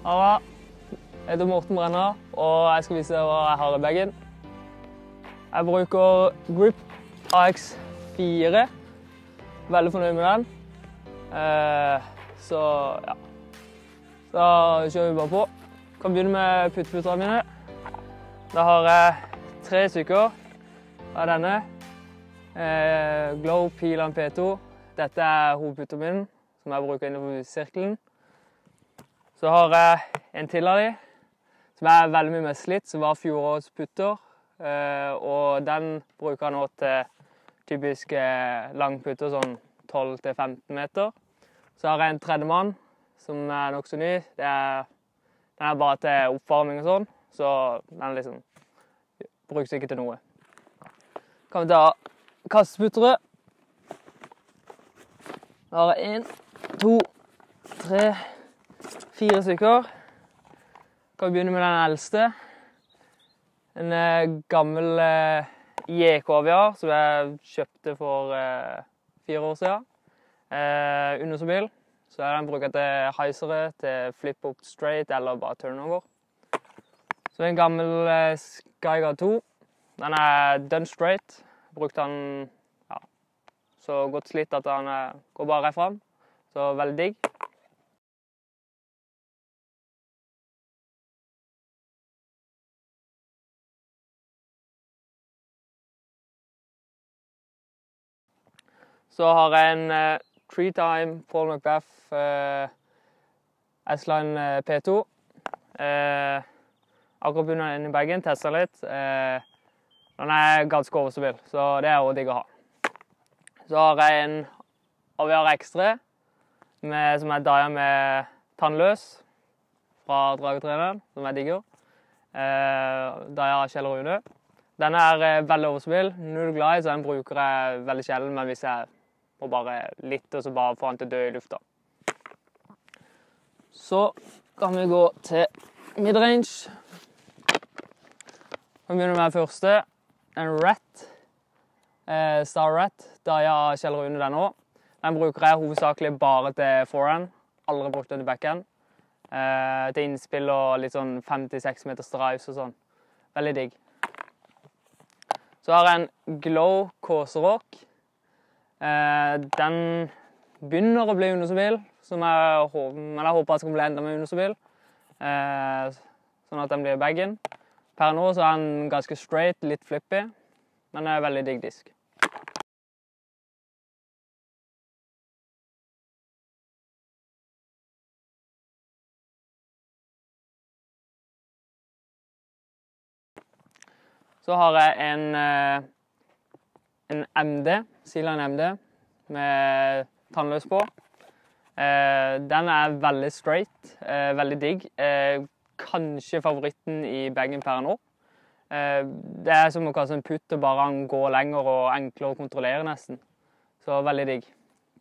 Halla, jeg heter Morten Brenna, og jeg skal vise deg hva jeg har i bagen. Jeg bruker Grip AX4. Veldig fornøyd med den. Så ja. Da kjører vi bare på. Jeg kan begynne med putteputterne mine. Da har jeg 3 stykker av denne. Glow P-Line P2. Dette er hovedputteren min, som jeg bruker innenfor sirkelen. Så har jeg en til av de, som er veldig mye mer slitt, som var fjorårets putter. Og den bruker jeg nå til typisk langputter, sånn 12-15 meter. Så har jeg en tredjemann, som er nok så ny. Den er bare til oppvarming og sånn, så den liksom brukes ikke til noe. Kan vi ta kasteputtere. Da har jeg 1, 2, 3, 4 stykker. Kan vi begynne med den eldste. En gammel JK-aviar som jeg kjøpte for 4 år siden. Undersobil. Så den bruker jeg til heisere, til flip-up straight eller bare turnover. Så en gammel Geiger 2. Den er done straight. Brukte den så godt slitt at den går bare rett frem. Så veldig digg. Så har jeg en 3-time Paul McBeth S-Line P2. Akkurat begynner den inn i bagen, testet litt. Den er ganske overstabil, så det er også digg å ha. Så har jeg en Aviar X3, som er diet med tannløs fra Dragetreneren, som jeg digger. Diet av Kjell Rune. Den er veldig overstabil, null glad i, så den bruker jeg veldig sjelden, men hvis jeg må bare litt, og så bare få den til å dø i lufta. Så kan vi gå til midrange. Vi begynner med den første. En Rat. Star Rat. Diet av Kjell Rune den også. Den bruker jeg hovedsakelig bare til forehand. Aldri brukt den til backhand. Til innspill og litt sånn 5-6 meters drives og sånn. Veldig digg. Så har jeg en Glow Kåserock. Den begynner å bli understabil, men jeg håper at den skal bli enda mer understabil. Sånn at den blir i bagen. Per nå så er den ganske straight, litt flippy, men den er veldig digg disk. Så har jeg en MD, Sealine MD, med tannløs på. Den er veldig straight, veldig digg. Kanskje favoritten i bagen per nå. Det er som å kaste en putt og bare han går lenger og enklere å kontrollere nesten. Så veldig digg.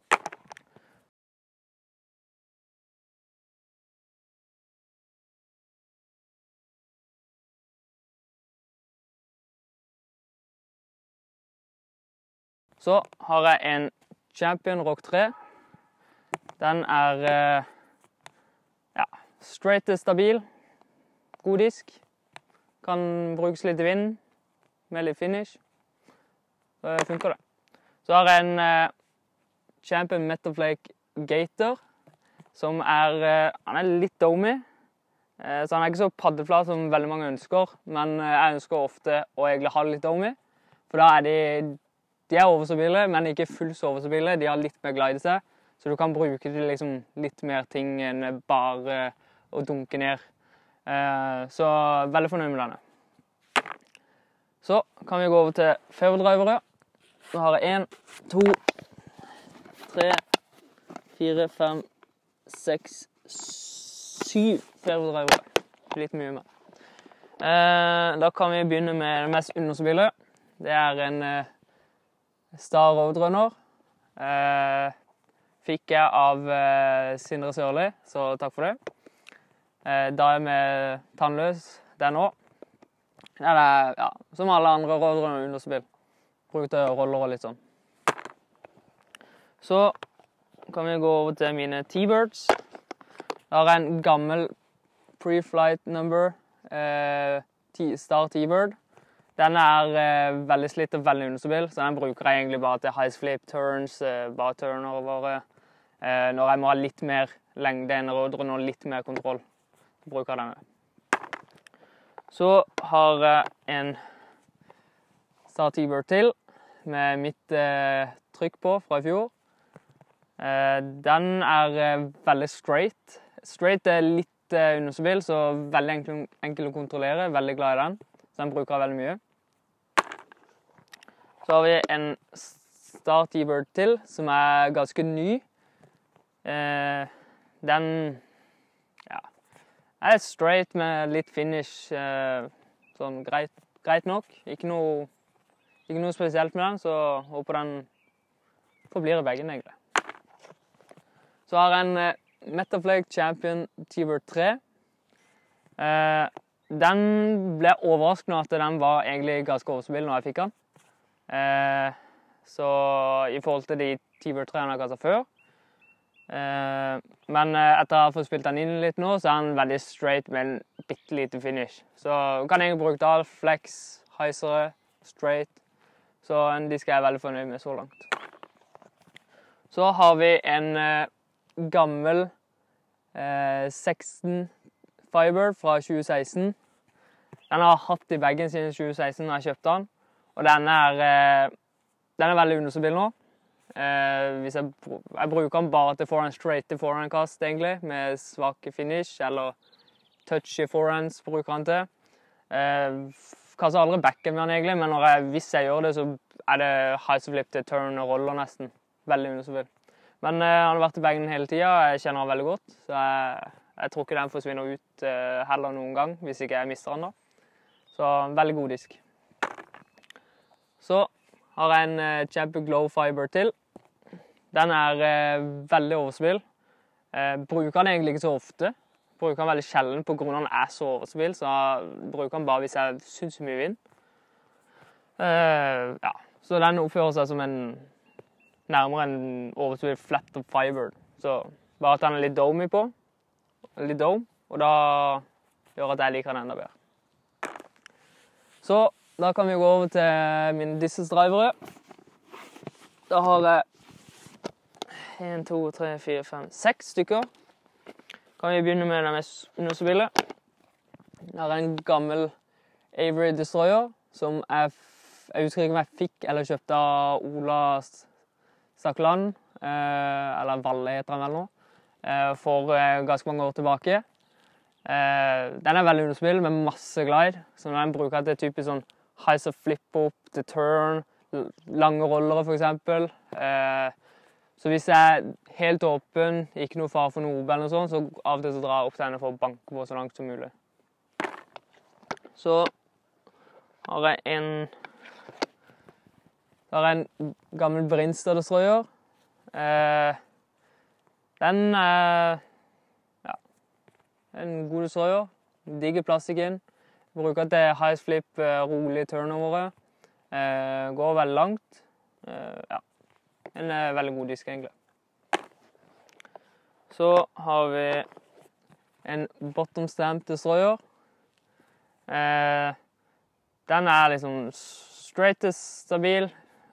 Så har jeg en Champion Rock 3. Den er straight og stabil. God disk. Kan brukes litt i vinden med litt finish. Så funker det. Så har jeg en Champion Metal Flake Gator, som han er litt domey. Så han er ikke så paddeflat som veldig mange ønsker, men jeg ønsker ofte å egentlig ha det litt domey. For da er de er overstabile, men ikke fullt så overstabile. De har litt mer glide i seg, så du kan bruke til liksom litt mer ting enn bare å dunke ned. Så veldig fornøyd med denne. Så kan vi gå over til fairway-drivere. Så har jeg 1, 2, 3, 4, 5, 6, 7 fairway-drivere. Litt mye mer. Da kan vi begynne med det mest understabile. Det er en Star Roadrunner. Fikk jeg av Sindre Sørli, så takk for det. Da er med tannløs den også. Som alle andre Roadrunner understabil. Brukte roller og litt sånn. Så kan vi gå over til mine T-Birds. Da har jeg en gammel pre-flight number, Star T-Bird. Den veldig slitt og veldig understabil, så den bruker jeg egentlig bare til high flip turns, bare turnover. Når jeg må ha litt mer lengde enn roderen og litt mer kontroll, så bruker jeg denne. Så har jeg en Star T-Bird til, med mitt trykk på fra i fjor. Den veldig straight. Straight litt understabil, så veldig enkel å kontrollere, veldig glad i den. Så den bruker jeg veldig mye. Så har vi en Star T-Bird til, som ganske ny. Den straight med litt finish, sånn greit nok. Ikke noe spesielt med den, så håper den forblir i bagen egentlig. Så har jeg en Metaflake Champion T-Bird 3. Den ble overraskende at den var egentlig ganske overstabil når jeg fikk den. Så i forhold til de T-Bird 3-ene jeg kastet før. Men etter å ha fått spilt den inn litt nå, så den veldig straight med en bittelite finish. Så kan jeg bruke da flex, heisere, straight. Så de skal jeg veldig fornøyd med så langt. Så har vi en gammel 16 Firebird fra 2016. Den har hatt i bagen siden 2016 når jeg kjøpte den. Og den veldig understabil nå. Jeg bruker den bare til forehand straight til forehand-kast egentlig, med svake finish, eller touch i forehands bruker den til. Kanskje aldri backen med den egentlig, men hvis jeg gjør det, så det high flip til turn og roller nesten. Veldig understabil. Men han har vært i bagen hele tiden, jeg kjenner han veldig godt, så jeg tror ikke den forsvinner ut heller noen gang, hvis ikke jeg mister den da. Så veldig god disk. Så har jeg en Champion Glow Fiber til. Den veldig overstabil. Bruker den egentlig ikke så ofte. Bruker den veldig sjelden på grunn av den så overstabil, så jeg bruker den bare hvis jeg synes mye vind. Så den oppfører seg som nærmere en overstabil flat top fiber. Så bare at den litt domey på, litt dome, og da gjør at jeg liker den enda bedre. Så da kan vi gå over til mine distance-drivere. Da har jeg 1, 2, 3, 4, 5, 6 stykker. Kan vi begynne med den mest understabile. Her er en gammel Avery Destroyer, som jeg husker ikke om jeg fikk eller kjøpte av Ola Stakkeland, eller Valle heter han vel nå, for ganske mange år tilbake. Den veldig understabil med masse glide, så den bruker jeg til typisk sånn heiser flip-up til turn, lange rollere for eksempel. Så hvis jeg helt åpen, ikke noe fare for noe eller noe sånt, så av og til så drar jeg opp denne for å banke på så langt som mulig. Så har jeg en gammel Brinstad Destroyer. Den en god destroyer. Digger plastikken. Bruker til high flip, rolig turnover. Går veldig langt. En veldig god disk egentlig. Så har vi en bottom stamp destroyer. Den liksom straight stabil.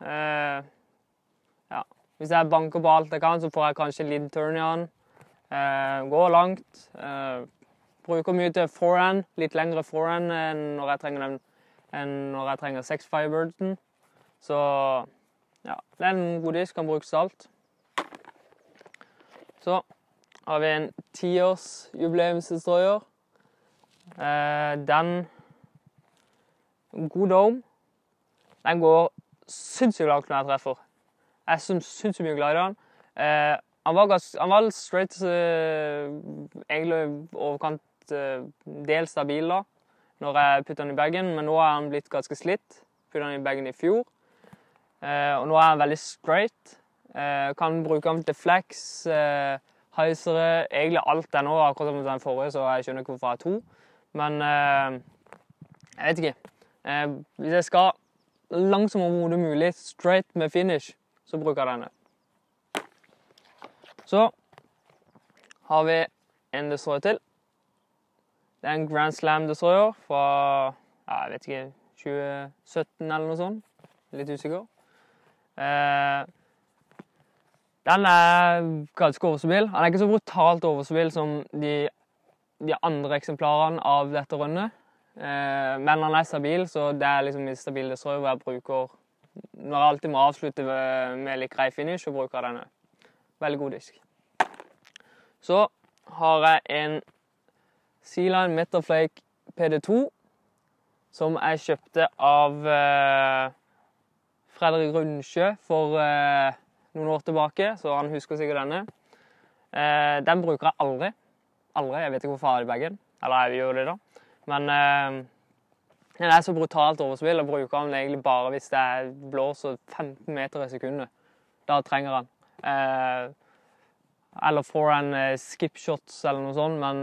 Hvis jeg banker på alt jeg kan, så får jeg kanskje litt turn i den. Går langt. Bruker mye til forehand, litt lengre forehand enn når jeg trenger 6 Firebirden. Så ja, det en god disk, kan brukes til alt. Så har vi en 10-års jubileumsdestroyer. God dome. Den går sinnssykt langt når jeg treffer. Jeg er sinnssykt mye glad i den. Han var straight, egentlig overkant del stabil da, når jeg puttet den i bagen, men nå han blitt ganske slitt. Puttet den i bagen i fjor. Og nå han veldig straight. Kan bruke den til flex, heisere, egentlig alt det nå, akkurat som den forrige, så jeg skjønner ikke hvorfor jeg har 2. Men jeg vet ikke. Hvis jeg skal langsomt overhodet mulig, straight med finish, så bruker jeg denne. Så har vi en destroyer til. Det er en Grand Slam Destroyer fra, ja, jeg vet ikke, 2017 eller noe sånt. Litt usikker. Den er ganske overstabil. Den er ikke så brutalt overstabil som de andre eksemplarene av dette rønnet. Men han er stabil, så det er liksom en stabil destroyer hvor jeg bruker, når jeg alltid må avslutte med litt grei finish, så bruker jeg denne. Veldig god disk. Så har jeg en Sea-Line Metaflake PD2, som jeg kjøpte av Fredrik Rundsjø for noen år tilbake, så han husker sikkert denne. Den bruker jeg aldri. Aldri, jeg vet ikke hvorfor jeg har i bagen. Eller jeg gjør det da. Men den er så brutalt overspill, og bruker den egentlig bare hvis det blåser 15 meter i sekundet. Da trenger han. Eller får en skip shots eller noe sånt, men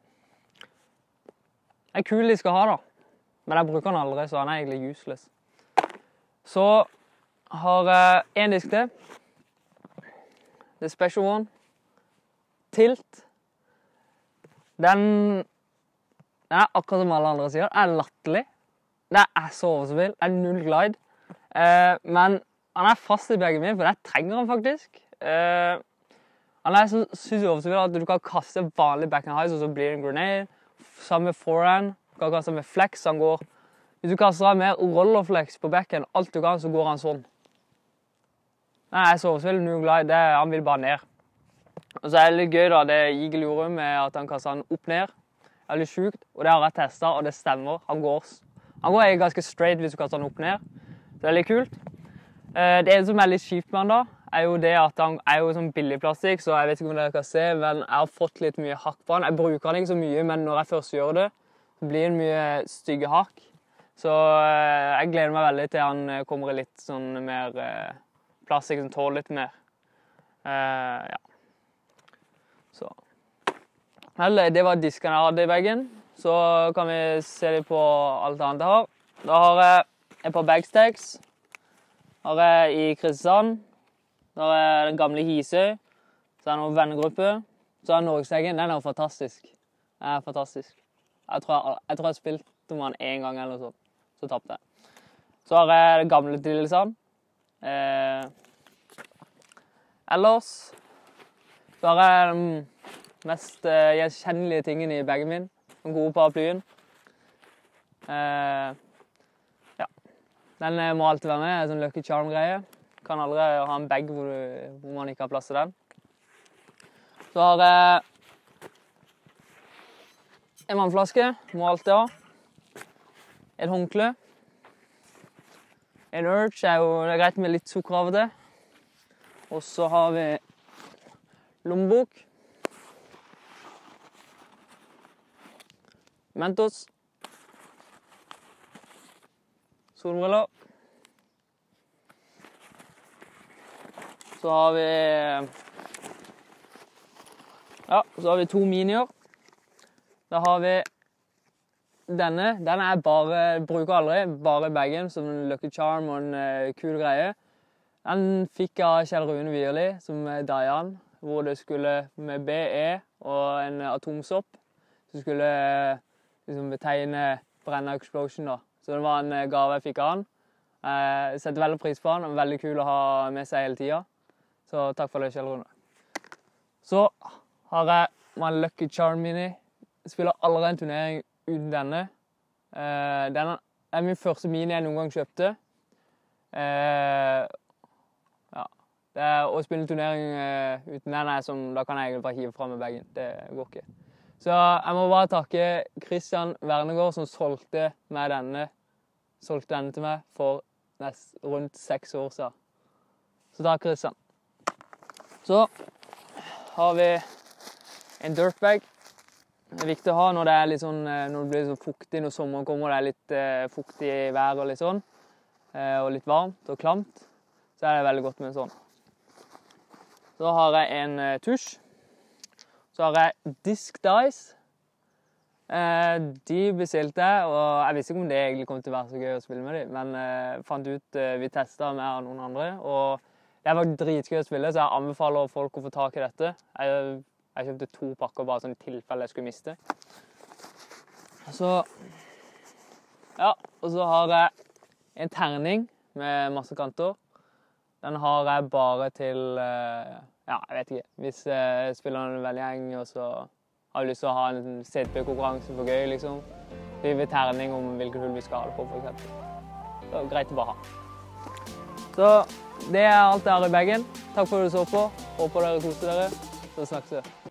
det er kul de skal ha da. Men jeg bruker den aldri, så han er egentlig useless. Så har jeg en disk til. The Special One. Tilt. Den er akkurat som alle andre sier. Den er latterlig. Det er så overspill. Det er null glide. Men han er fast i bagen min, for det trenger han faktisk. Han er så sykt overspill at du kan kaste vanlig backhand highs, og så blir det en grenade. Sammen med forehand. Du kan kaste med flex. Han går... Hvis du kaster med rollerflex på backhand, alt du kan, så går han sånn. Den er så overspill, null glide. Han vil bare ned. Og så er det litt gøy da, det Eagle gjorde med at han kastet den opp ned. Det er litt sjukt, og det har jeg testet, og det stemmer. Han går egentlig ganske straight hvis du kaster den opp ned. Så det er litt kult. Det som er litt kjipt med han da, er jo det at han er jo sånn billig plastikk, så jeg vet ikke om dere kan se, men jeg har fått litt mye hakk på han. Jeg bruker han ikke så mye, men når jeg først gjør det, så blir det mye stygge hakk. Så jeg gleder meg veldig til han kommer i litt sånn mer plastikk som tåler litt mer. Ja. Så. Vel, det var disken jeg hadde i veggen. Så kan vi se litt på alt annet jeg har. Da har jeg et par bagstags. Har jeg i Kristiansand. Da har jeg den gamle Hisøy. Så er det noen vennegrupper. Så er det Norgeseggen. Den er jo fantastisk. Den er fantastisk. Jeg tror jeg spilte med den en gang eller noe sånt. Så tappte jeg. Så har jeg den gamle Dillesand. Ellers så har jeg den mest gjenkjennelige tingene i bagen min. Den gode paraplyen. Ja. Den må alltid være med. Det er sånn Lucky Charm-greie. Kan aldri ha en bag hvor man ikke har plass til den. Så har jeg en vannflaske. Må alltid ha. Et håndkle. En Urge er jo det er greit med litt sukker av det. Og så har vi lommebok. Mentos. Solbriller. Så har vi... Ja, så har vi to minier. Da har vi denne. Den er bruker aldri, bare i bagen, som en Lucky Charm og en kul greie. Den fikk jeg av Kjell Rune Wierli, som er Dayan, hvor det skulle med BE og en atomsopp, så skulle liksom betegne Brenna Explosion da. Så det var en gave jeg fikk av han. Jeg setter veldig pris på han, og veldig kul å ha med seg hele tiden. Så takk for det, Kjell Rune. Så har jeg min Lucky Charm Mini. Jeg spiller aldri en turnering uten denne. Den er min første mini jeg noen gang kjøpte. Ja. Å spille en turnering uten den er som, da kan jeg egentlig bare hive frem med bagen. Det går ikke. Så jeg må bare takke Christian Vernegård som solgte denne til meg for rundt 6 år siden. Så takk, Christian. Så har vi en dirtbag. Det er viktig å ha når det er litt sånn, når det blir så fuktig, når sommeren kommer, og det er litt fuktig i været og litt sånn, og litt varmt og klamt, så er det veldig godt med en sånn. Så har jeg en tusj. Så har jeg Disc Dice. De bestilte jeg, og jeg visste ikke om det egentlig kom til å være så gøy å spille med dem, men fant ut, vi testet med noen andre, og det var dritgøy å spille, så jeg anbefaler folk å få tak i dette. Jeg kjøpte 2 pakker bare sånn i tilfelle jeg skulle miste. Så, ja, og så har jeg en terning med masse kanter. Den har jeg bare til, ja, jeg vet ikke, hvis spillerne velger gjeng, og så har vi lyst til å ha en CTP-konkurranse for gøy, liksom. Vi vil terning om hvilket hull vi skal ha det på, for eksempel. Så greit å bare ha. Så det er alt jeg har i bagen. Takk for at du så på. Håper dere koser dere. Så snakkes vi.